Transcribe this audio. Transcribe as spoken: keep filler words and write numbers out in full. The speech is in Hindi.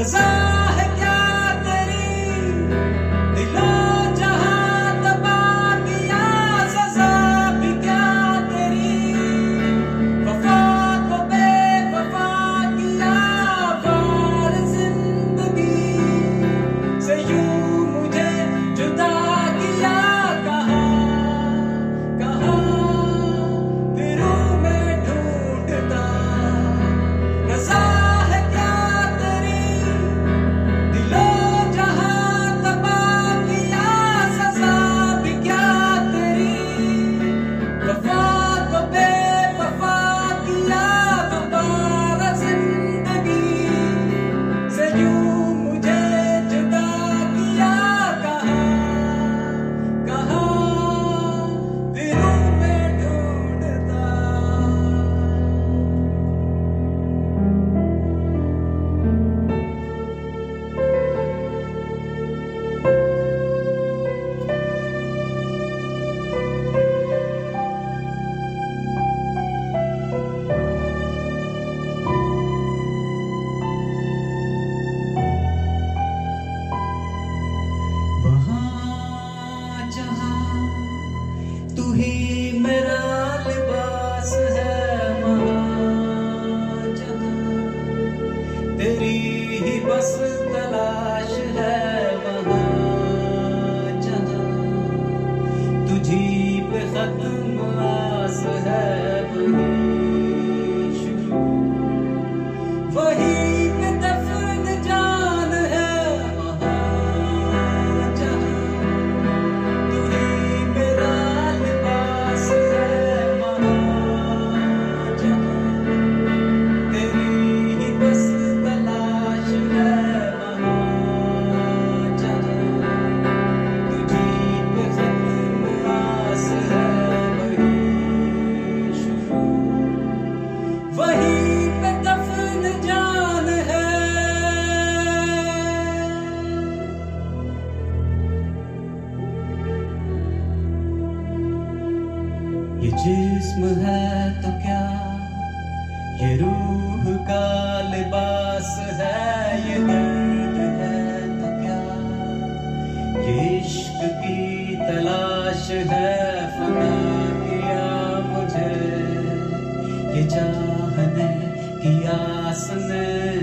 रज़ा है क्या तेरी दिलो जहां तबा किया, सज़ा भी क्या तेरी वफा को बेवफा किया, वार जिंदगी से यूं मुझे जुदा किया। कहाँ कहाँ फिरूं मैं ढूंढता, रज़ा है क्या तेरी दिलो जहां तबा किया, सज़ा भी क्या तेरी वफा को बेवफा किया, दोबारा जिंदगी से यूं मुझे जुदा किया। कहाँ कहाँ फिरूं मैं ढूंढता। वहाँ जहाँ तू ही मेरा लिबास है, वहाँ जहाँ तेरी ही बस तलाश है, वहाँ जहाँ तुझी पे खत्म आस है, वही शुरू वही पे दफन जान है, वहाँ जहाँ तू ही मेरा लिबास है, वहाँ जहाँ तेरी ही बस तलाश है, वहाँ जहाँ तुझी पे खत्म आस है, वही शुरू वही पे दफन जान है। ये जिस्म है तो क्या, ये रूह का लिबास है, ये दर्द है तो क्या, ये इश्क की तलाश है, फना किया मुझे ये चाहने की आस ने।